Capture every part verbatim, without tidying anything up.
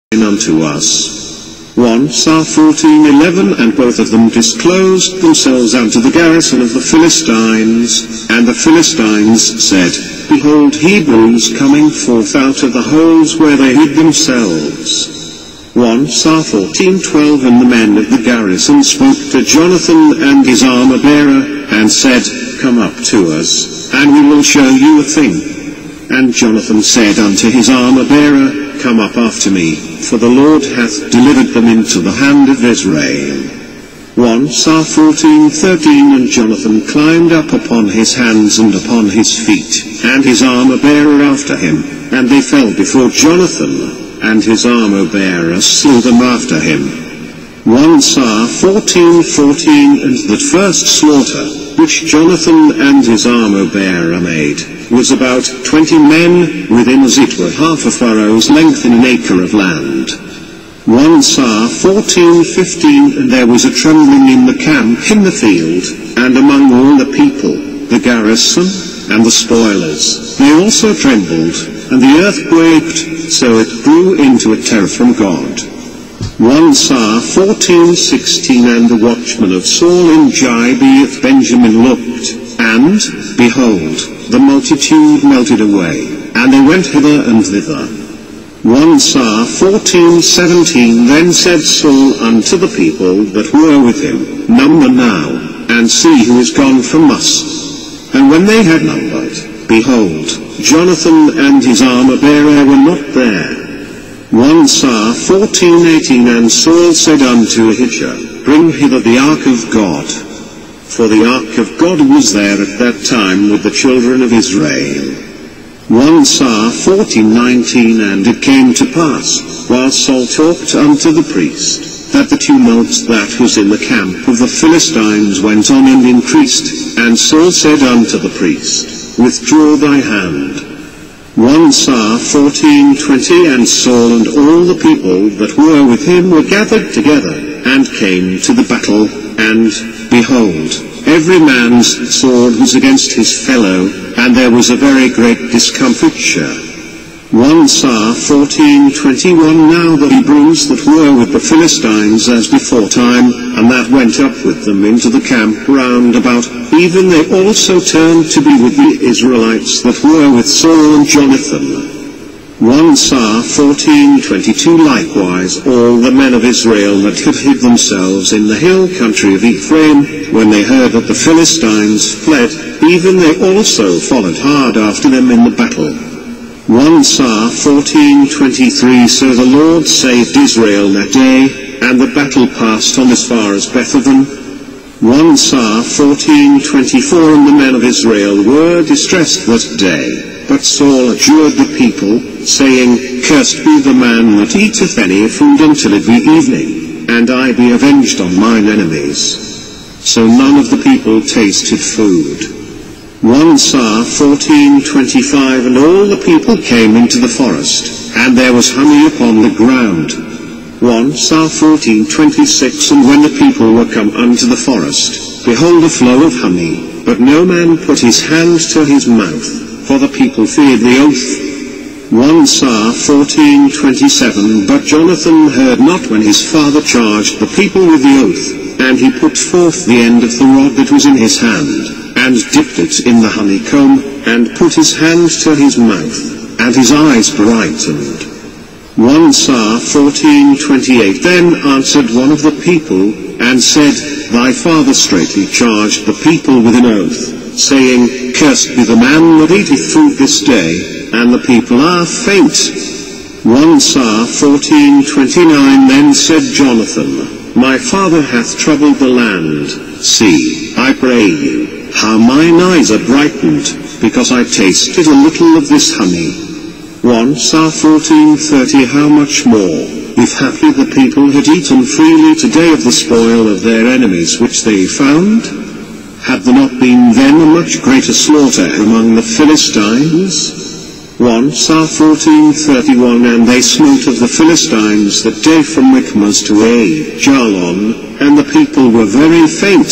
unto us. First Samuel fourteen eleven And both of them disclosed themselves unto the garrison of the Philistines, and the Philistines said, Behold, Hebrews coming forth out of the holes where they hid themselves. First Samuel fourteen twelve And the men of the garrison spoke to Jonathan and his armor-bearer, and said, Come up to us, and we will show you a thing. And Jonathan said unto his armor-bearer, Come up after me, for the Lord hath delivered them into the hand of Israel. First Samuel fourteen thirteen And Jonathan climbed up upon his hands and upon his feet, and his armor-bearer after him, and they fell before Jonathan, and his armor-bearer slew them after him. First Samuel fourteen fourteen And that first slaughter, which Jonathan and his armor-bearer made, was about twenty men, within as it were half a furrow's length in an acre of land. First Samuel fourteen fifteen And there was a trembling in the camp in the field, and among all the people, the garrison, and the spoilers, they also trembled, and the earth quaked, so it grew into a terror from God. First Samuel fourteen sixteen And the watchman of Saul in Gibeath Benjamin looked, and, behold, the multitude melted away, and they went hither and thither. First Samuel fourteen seventeen Then said Saul unto the people that were with him, Number now, and see who is gone from us. And when they had numbered, behold, Jonathan and his armor-bearer were not there. First Samuel fourteen eighteen And Saul said unto Ahijah, Bring hither the ark of God. For the ark of God was there at that time with the children of Israel. First Samuel fourteen nineteen And it came to pass, while Saul talked unto the priest, that the tumult that was in the camp of the Philistines went on and increased, and Saul said unto the priest, Withdraw thy hand. First Samuel fourteen twenty And Saul and all the people that were with him were gathered together, and came to the battle, and, behold, every man's sword was against his fellow, and there was a very great discomfiture. First Samuel fourteen twenty-one Now the Hebrews that were with the Philistines as before time, and that went up with them into the camp round about, even they also turned to be with the Israelites that were with Saul and Jonathan. First Samuel fourteen twenty-two Likewise all the men of Israel that had hid themselves in the hill country of Ephraim, when they heard that the Philistines fled, even they also followed hard after them in the battle. First Samuel fourteen twenty-three So the Lord saved Israel that day, and the battle passed on as far as Bethaven. First Samuel fourteen twenty-four And the men of Israel were distressed that day. But Saul adjured the people, saying, Cursed be the man that eateth any food until it be evening, and I be avenged on mine enemies. So none of the people tasted food. First Samuel fourteen twenty-five And all the people came into the forest, and there was honey upon the ground. First Samuel fourteen twenty-six And when the people were come unto the forest, behold a flow of honey, but no man put his hand to his mouth, for the people feared the oath. First Samuel fourteen twenty-seven But Jonathan heard not when his father charged the people with the oath, and he put forth the end of the rod that was in his hand, and dipped it in the honeycomb, and put his hand to his mouth, and his eyes brightened. First Samuel fourteen twenty-eight Then answered one of the people, and said, Thy father straitly charged the people with an oath, saying, Cursed be the man that eateth food this day, and the people are faint. First Samuel fourteen twenty-nine Then said Jonathan, My father hath troubled the land. See, I pray you, how mine eyes are brightened, because I tasted a little of this honey. First Samuel fourteen thirty How much more, if haply the people had eaten freely today of the spoil of their enemies which they found? Had there not been then a much greater slaughter among the Philistines? First Samuel fourteen thirty-one And they smote of the Philistines that day from Michmas to Aijalon, and the people were very faint.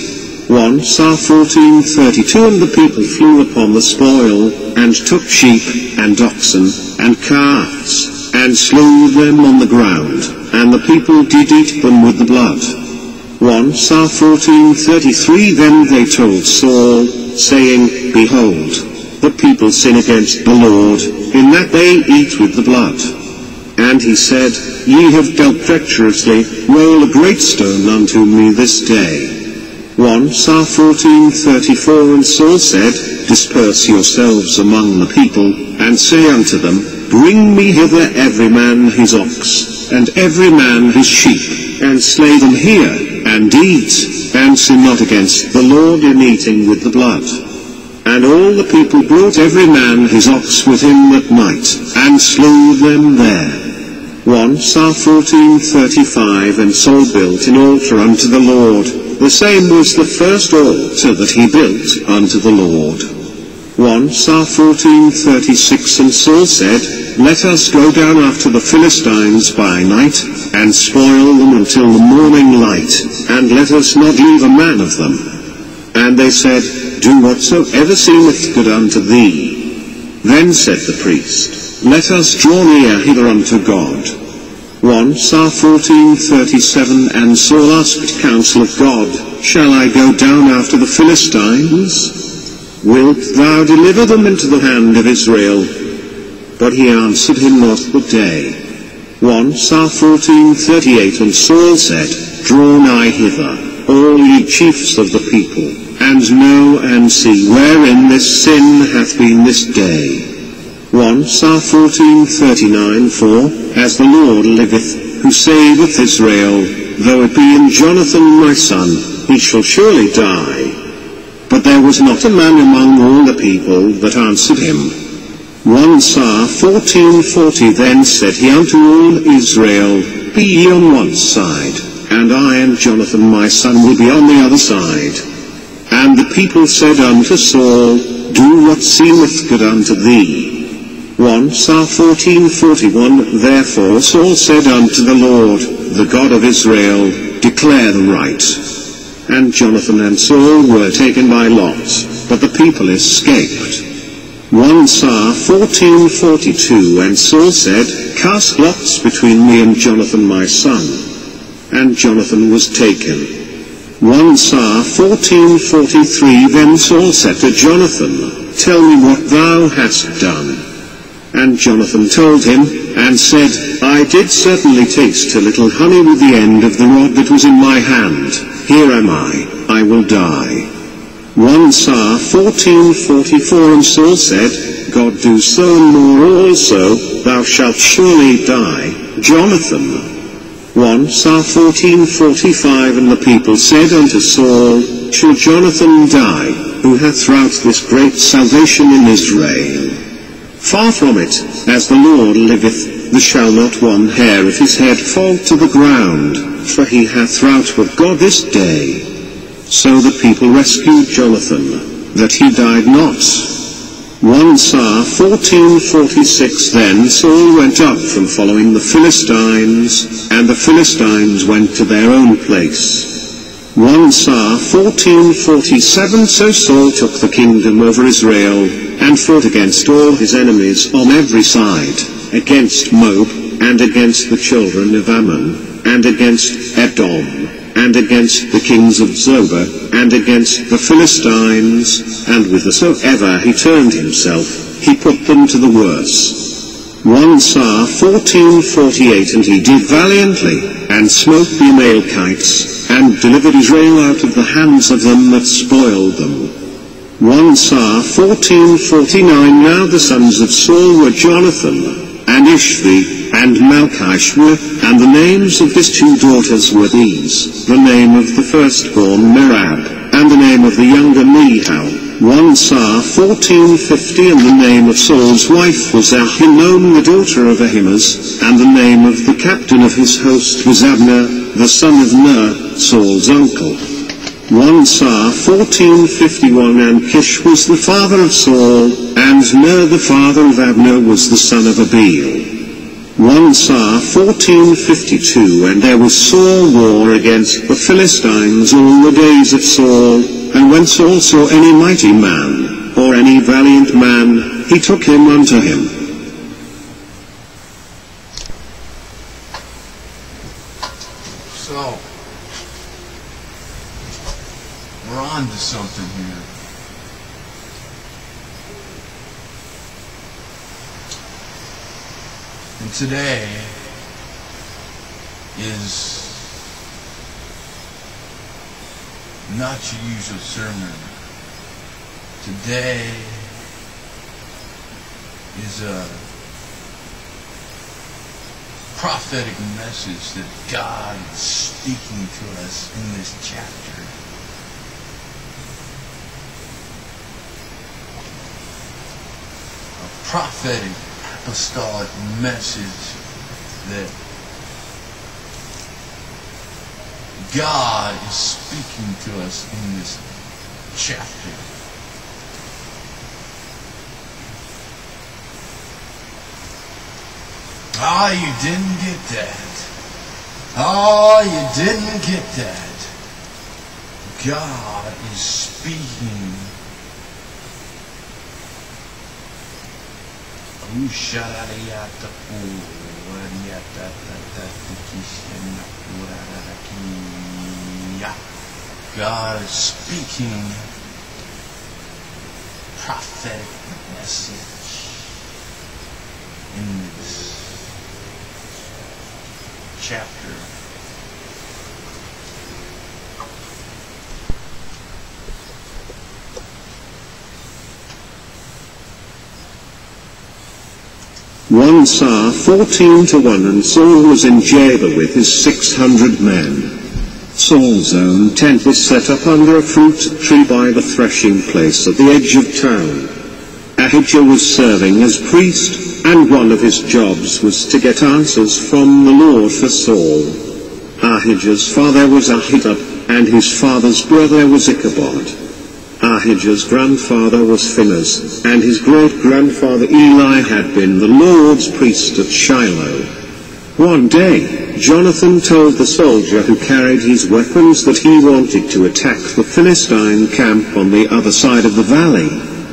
First Samuel fourteen thirty-two And the people flew upon the spoil, and took sheep, and oxen, and calves, and slew them on the ground, and the people did eat them with the blood. First Samuel fourteen thirty-three. Then they told Saul, saying, Behold, the people sin against the Lord, in that they eat with the blood. And he said, Ye have dealt treacherously, roll a great stone unto me this day. First Samuel fourteen thirty-four. And Saul said, Disperse yourselves among the people, and say unto them, Bring me hither every man his ox, and every man his sheep, and slay them here, and eat, and sin not against the Lord in eating with the blood. And all the people brought every man his ox with him that night, and slew them there. First Samuel fourteen thirty-five. And Saul built an altar unto the Lord, the same was the first altar that he built unto the Lord. First Samuel fourteen thirty-six. And Saul said, Let us go down after the Philistines by night, and spoil them until the morning light, and let us not leave a man of them. And they said, Do whatsoever seemeth good unto thee. Then said the priest, Let us draw near hither unto God. First Samuel fourteen thirty-seven. And Saul asked counsel of God, Shall I go down after the Philistines? Wilt thou deliver them into the hand of Israel? But he answered him not the day. First Samuel fourteen thirty-eight. And Saul said, Draw nigh hither, all ye chiefs of the people, and know and see wherein this sin hath been this day. First Samuel fourteen thirty-nine. For, as the Lord liveth, who saveth Israel, though it be in Jonathan my son, he shall surely die. But there was not a man among all the people that answered him. First Samuel fourteen forty. Then said he unto all Israel, Be ye on one side, and I and Jonathan my son will be on the other side. And the people said unto Saul, Do what seemeth good unto thee. First Samuel fourteen forty-one. Therefore Saul said unto the Lord, the God of Israel, Declare the right. And Jonathan and Saul were taken by lot, but the people escaped. First Samuel fourteen forty-two. And Saul said, Cast lots between me and Jonathan my son. And Jonathan was taken. First Samuel fourteen forty-three. Then Saul said to Jonathan, Tell me what thou hast done. And Jonathan told him, and said, I did certainly taste a little honey with the end of the rod that was in my hand. Here am I, I will die. First Samuel fourteen forty-four. And Saul said, God do so and more also, thou shalt surely die, Jonathan. First Samuel fourteen forty-five. And the people said unto Saul, Shall Jonathan die, who hath wrought this great salvation in Israel? Far from it, as the Lord liveth, there shall not one hair of his head fall to the ground, for he hath wrought with God this day. So the people rescued Jonathan, that he died not. First Samuel fourteen forty-six. Then Saul went up from following the Philistines, and the Philistines went to their own place. First Samuel fourteen forty-seven. So Saul took the kingdom over Israel, and fought against all his enemies on every side, against Moab, and against the children of Ammon, and against Edom, and against the kings of Zobah, and against the Philistines, and whithersoever he turned himself, he put them to the worse. First Samuel fourteen forty-eight. And he did valiantly, and smote the Amalekites, and delivered Israel out of the hands of them that spoiled them. First Samuel fourteen forty-nine. Now the sons of Saul were Jonathan, and Ishvi, and Malchishua, and the names of his two daughters were these, the name of the firstborn Merab, and the name of the younger Michal. First Samuel fourteen fifty. And the name of Saul's wife was Ahinoam, the daughter of Ahimaaz, and the name of the captain of his host was Abner, the son of Ner, Saul's uncle. First Samuel fourteen fifty-one. And Kish was the father of Saul, and Ner the father of Abner was the son of Abiel. First Samuel fourteen fifty-two. And there was sore war against the Philistines all the days of Saul, and when Saul saw any mighty man, or any valiant man, he took him unto him. So, we're on to something here. And today is not your usual sermon. Today is a prophetic message that God is speaking to us in this chapter. A prophetic apostolic message that God is speaking to us in this chapter. Ah, you didn't get that. Oh, you didn't get that. God is speaking. God is speaking prophetic message in this chapter. one Sar fourteen to one, and Saul was in Jabal with his six hundred men. Saul's own tent was set up under a fruit tree by the threshing place at the edge of town. Ahijah was serving as priest, and one of his jobs was to get answers from the Lord for Saul. Ahijah's father was Ahitub, and his father's brother was Ichabod. Ahijah's grandfather was Phinehas, and his great-grandfather Eli had been the Lord's priest at Shiloh. One day, Jonathan told the soldier who carried his weapons that he wanted to attack the Philistine camp on the other side of the valley.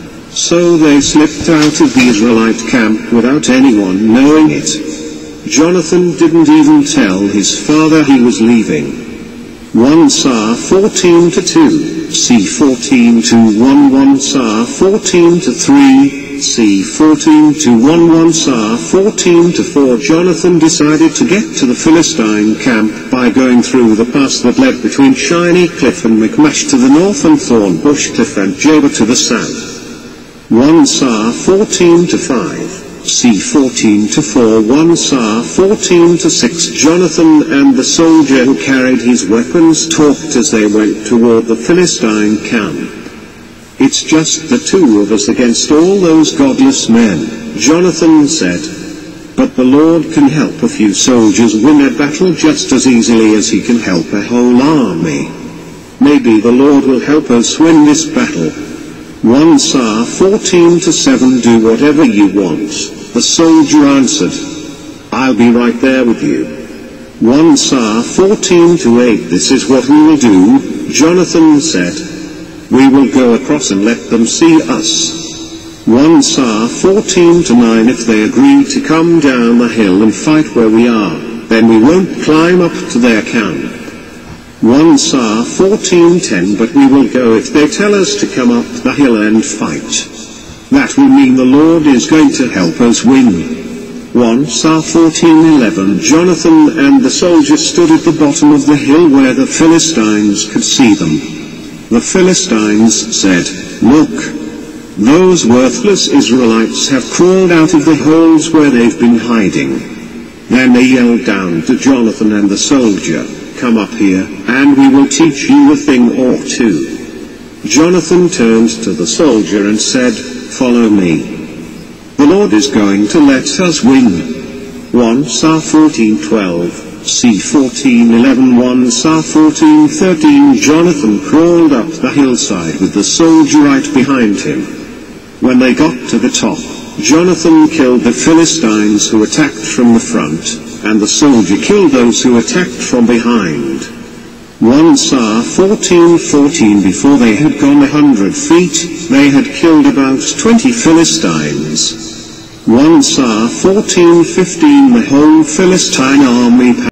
So they slipped out of the Israelite camp without anyone knowing it. Jonathan didn't even tell his father he was leaving. one Sar fourteen to two, C fourteen to one, one Sar fourteen to three, C fourteen to one, one Sar fourteen to four. Jonathan decided to get to the Philistine camp by going through the pass that led between Shiny Cliff and Michmash to the north and Thorn Bush Cliff and Jabal to the south. one Sar fourteen to five, C fourteen to four, one Sar fourteen to six. Jonathan and the soldier who carried his weapons talked as they went toward the Philistine camp. It's just the two of us against all those godless men, Jonathan said. But the Lord can help a few soldiers win a battle just as easily as he can help a whole army. Maybe the Lord will help us win this battle. one Sar fourteen to seven, do whatever you want. The soldier answered, I'll be right there with you. one Sar fourteen to eight, this is what we will do, Jonathan said. We will go across and let them see us. one Sar fourteen to nine, if they agree to come down the hill and fight where we are, then we won't climb up to their camp. one Sar fourteen ten, but we will go if they tell us to come up the hill and fight. That will mean the Lord is going to help us win. one Sar fourteen eleven, Jonathan and the soldiers stood at the bottom of the hill where the Philistines could see them. The Philistines said, Look, those worthless Israelites have crawled out of the holes where they've been hiding. Then they yelled down to Jonathan and the soldier, Come up here, and we will teach you a thing or two. Jonathan turned to the soldier and said, Follow me. The Lord is going to let us win. one Sar fourteen twelve, C fourteen eleven, one Sar fourteen thirteen. Jonathan crawled up the hillside with the soldier right behind him. When they got to the top, Jonathan killed the Philistines who attacked from the front, and the soldier killed those who attacked from behind. one Sar fourteen fourteen, before they had gone a hundred feet, they had killed about twenty Philistines. one Sar fourteen fifteen, the whole Philistine army